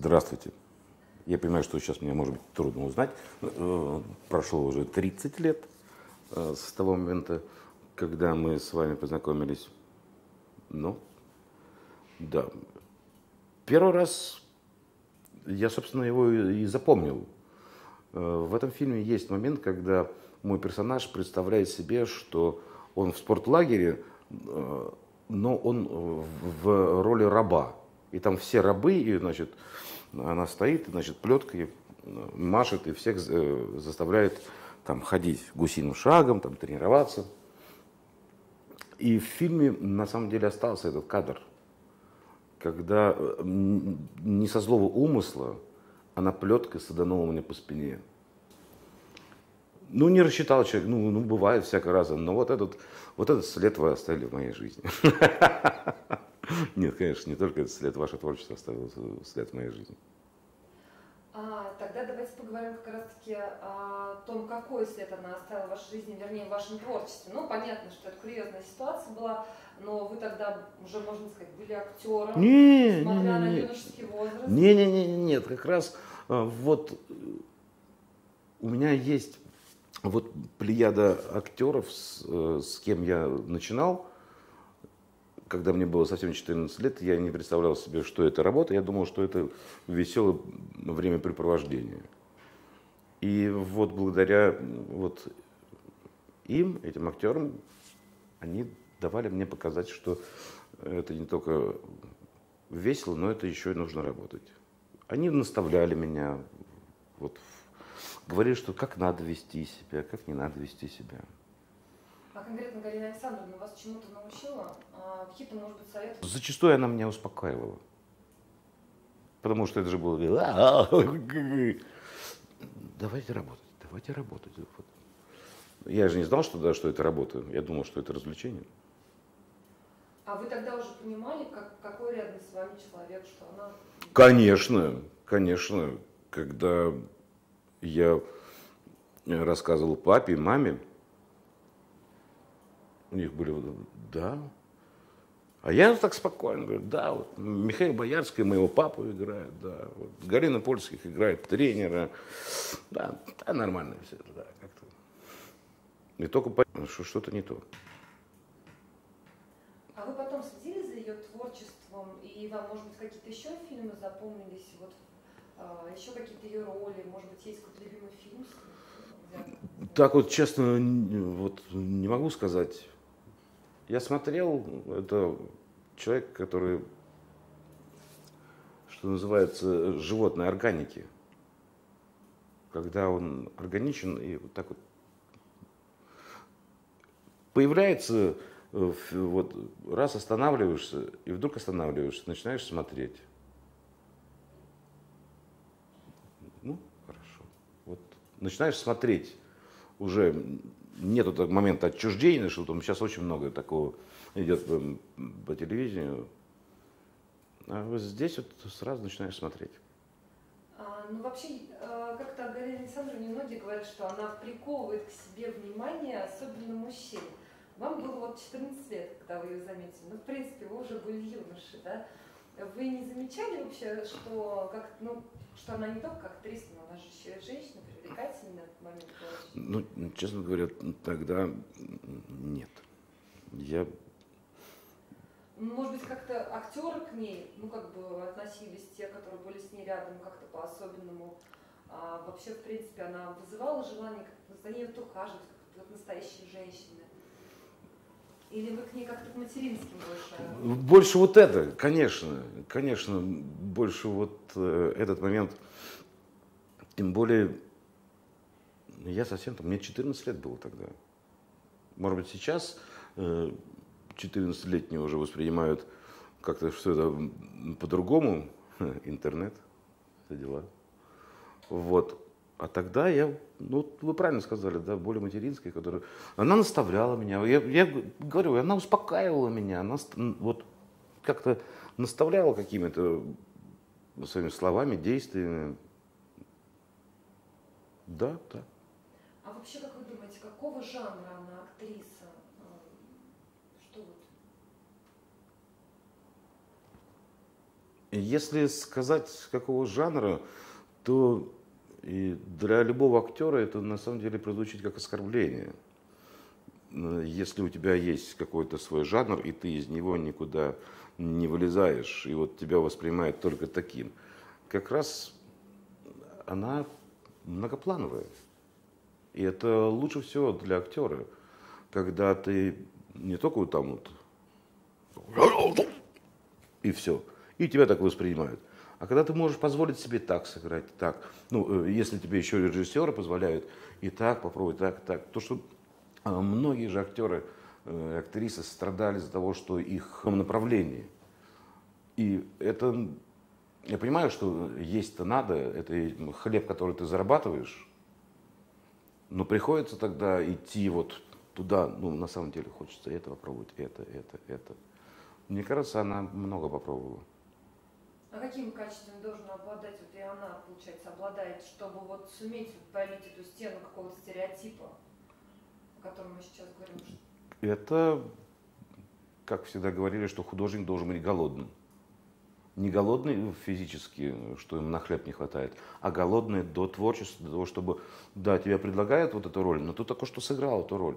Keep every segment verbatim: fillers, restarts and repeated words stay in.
Здравствуйте. Я понимаю, что сейчас мне, может быть, трудно узнать. Прошло уже тридцать лет с того момента, когда мы с вами познакомились. Ну, да. Первый раз я, собственно, его и запомнил. В этом фильме есть момент, когда мой персонаж представляет себе, что он в спортлагере, но он в роли раба. И там все рабы, и, значит, она стоит, значит, плеткой машет и всех заставляет там ходить гусиным шагом, там, тренироваться. И в фильме на самом деле остался этот кадр, когда не со злого умысла она плеткой саданула мне по спине. Ну, не рассчитал человек, ну, ну бывает всякий раз, но вот этот, вот этот след вы оставили в моей жизни. Нет, конечно, не только этот след, ваше творчество оставило след в моей жизни. А, тогда давайте поговорим как раз-таки о том, какой след она оставила в вашей жизни, вернее, в вашем творчестве. Ну, понятно, что это курьезная ситуация была, но вы тогда уже, можно сказать, были актером, не, несмотря не, не, на не. юношеский возраст. Не, не, не, нет, как раз вот у меня есть вот плеяда актеров, с, с кем я начинал. Когда мне было совсем четырнадцать лет, я не представлял себе, что это работа. Я думал, что это веселое времяпрепровождение. И вот благодаря вот им, этим актерам, они давали мне показать, что это не только весело, но это еще и нужно работать. Они наставляли меня, вот, говорили, что как надо вести себя, как не надо вести себя. А конкретно Галина Александровна вас чему-то научила? А какие-то, может быть, советы? Зачастую она меня успокаивала. Потому что это же было... Давайте работать, давайте работать. Я же не знал, что, да, что это работа. Я думал, что это развлечение. А вы тогда уже понимали, как, какой рядом с вами человек, что она... Конечно, конечно. Когда я рассказывал папе и маме, у них были, да. А я так спокойно говорю, да, вот Михаил Боярский моего папу играет, да. Вот Галина Польских играет тренера. Да, да, нормально все это, да, как-то. И только понятно, что что-то не то. А вы потом следили за ее творчеством, и вам, может быть, какие-то еще фильмы запомнились, вот, а, еще какие-то ее роли, может быть, есть какой-то любимый фильм? Так вот, честно, вот не могу сказать. Я смотрел, это человек, который, что называется, животной органики. Когда он органичен и вот так вот появляется, вот раз останавливаешься, и вдруг останавливаешься, начинаешь смотреть. Ну, хорошо. Вот начинаешь смотреть, уже нету такого момента отчуждения, что там сейчас очень много такого идет по, по телевидению. А вот здесь вот сразу начинаешь смотреть. А, ну, вообще, как-то о Галине Александровне многие говорят, что она приковывает к себе внимание, особенно мужчин. Вам было вот четырнадцать лет, когда вы ее заметили. Ну, в принципе, вы уже были юноши, да? Вы не замечали вообще, что, как, ну, что она не только как актриса, но она же еще и женщина, привлекательная в момент творчества? Ну, честно говоря, тогда нет. Я... Может быть, как-то актеры к ней, ну, как бы относились, те, которые были с ней рядом, как-то по-особенному. А вообще, в принципе, она вызывала желание как-то за ней вот ухаживать, как вот настоящая женщина. Или вы к ней как-то к материнским больше? Больше вот это, конечно, конечно, больше вот э, этот момент. Тем более, я совсем там, мне четырнадцать лет было тогда. Может быть, сейчас э, четырнадцатилетние уже воспринимают как-то что это по-другому, интернет, все дела. Вот. А тогда я, ну, вы правильно сказали, да, более материнская, которая, она наставляла меня, я, я говорю, она успокаивала меня, она вот как-то наставляла какими-то своими словами, действиями. Да, да. А вообще, как вы думаете, какого жанра она актриса? Что вот? Если сказать какого жанра, то и для любого актера это на самом деле прозвучит как оскорбление. Если у тебя есть какой-то свой жанр, и ты из него никуда не вылезаешь, и вот тебя воспринимают только таким, как раз она многоплановая. И это лучше всего для актера, когда ты не только вот там вот и все, и тебя так воспринимают. А когда ты можешь позволить себе так сыграть, так, ну, если тебе еще режиссеры позволяют и так попробовать, так, так, то что многие же актеры, актрисы страдали из-за того, что их направление. И это, я понимаю, что есть-то надо, это хлеб, который ты зарабатываешь, но приходится тогда идти вот туда, ну, на самом деле хочется это попробовать, это, это, это. Мне кажется, она много попробовала. А какими качествами должен обладать, вот и она, получается, обладает, чтобы вот суметь вот пробить эту стену какого-то стереотипа, о котором мы сейчас говорим? Это, как всегда говорили, что художник должен быть голодным. Не голодный физически, что им на хлеб не хватает, а голодный до творчества, до того, чтобы, да, тебе предлагают вот эту роль, но ты только что сыграл эту роль.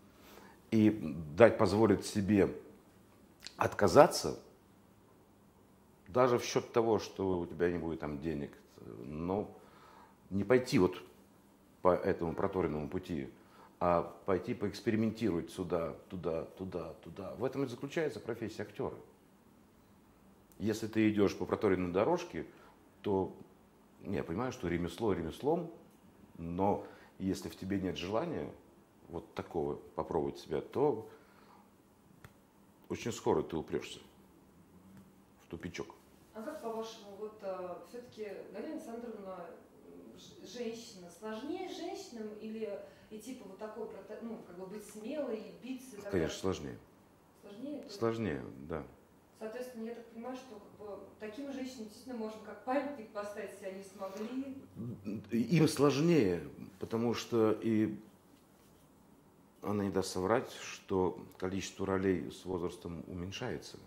И дать позволить себе отказаться, даже в счет того, что у тебя не будет там денег, но не пойти вот по этому проторенному пути, а пойти поэкспериментировать сюда, туда, туда, туда. В этом и заключается профессия актера. Если ты идешь по проторенной дорожке, то я понимаю, что ремесло ремеслом, но если в тебе нет желания вот такого попробовать себя, то очень скоро ты упрешься в тупичок. А как по-вашему, вот а, все-таки Галина Александровна женщина сложнее женщинам или и типа вот такой, ну, как бы быть смелой, биться? Конечно, так сложнее. Сложнее? Сложнее, да. Соответственно, я так понимаю, что как бы, таким женщинам действительно можно как памятник поставить, если они смогли. Им сложнее, потому что и она не даст соврать, что количество ролей с возрастом уменьшается.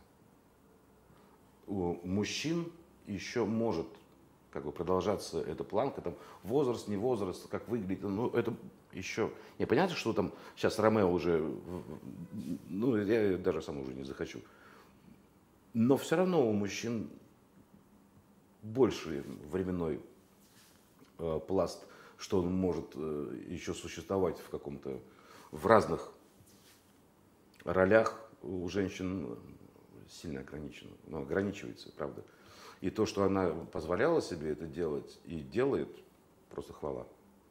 У мужчин еще может как бы продолжаться эта планка, там возраст, не возраст, как выглядит, ну это еще, не понятно, что там сейчас Ромео уже, ну я даже сам уже не захочу. Но все равно у мужчин больше временной э, пласт, что он может э, еще существовать в каком-то, в разных ролях. У женщин сильно ограничено, ну, ограничивается, правда. И то, что она позволяла себе это делать и делает, просто хвала.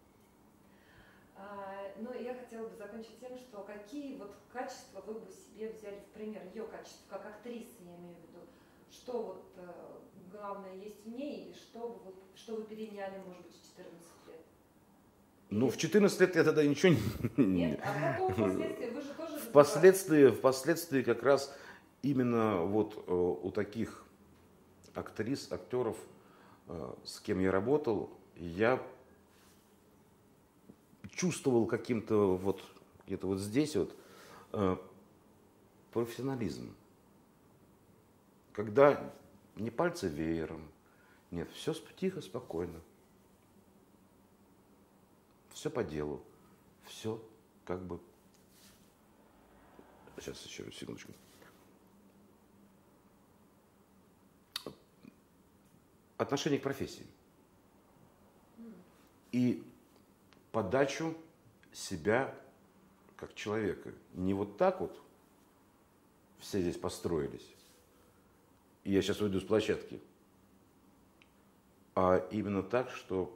А, ну, я хотела бы закончить тем, что какие вот качества вы бы себе взяли в пример, ее качества, как актрисы, я имею в виду, что вот э, главное есть в ней, и что вы, вот, что вы переняли, может быть, в четырнадцать лет? Или... Ну, в четырнадцать лет я тогда ничего не... Нет, а потом впоследствии, вы же тоже... Впоследствии, впоследствии как раз именно вот э, у таких актрис, актеров, э, с кем я работал, я чувствовал каким-то вот где-то вот здесь вот э, профессионализм. Когда не пальцы веером, нет, все тихо, спокойно. Все по делу, все как бы... Сейчас еще секундочку. Отношение к профессии. И подачу себя как человека. Не вот так вот все здесь построились, и я сейчас уйду с площадки, а именно так, что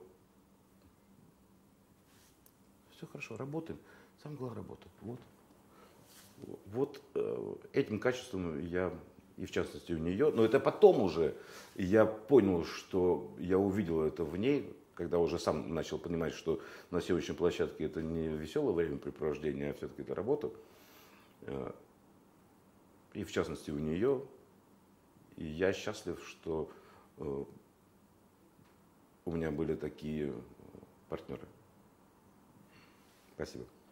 все хорошо, работаем. Самое главное работать. Вот, вот э, этим качеством я, и в частности у нее, но это потом уже я понял, что я увидел это в ней, когда уже сам начал понимать, что на съемочной площадке это не веселое времяпрепровождение, а все-таки это работа. И в частности у нее. И я счастлив, что у меня были такие партнеры. Спасибо.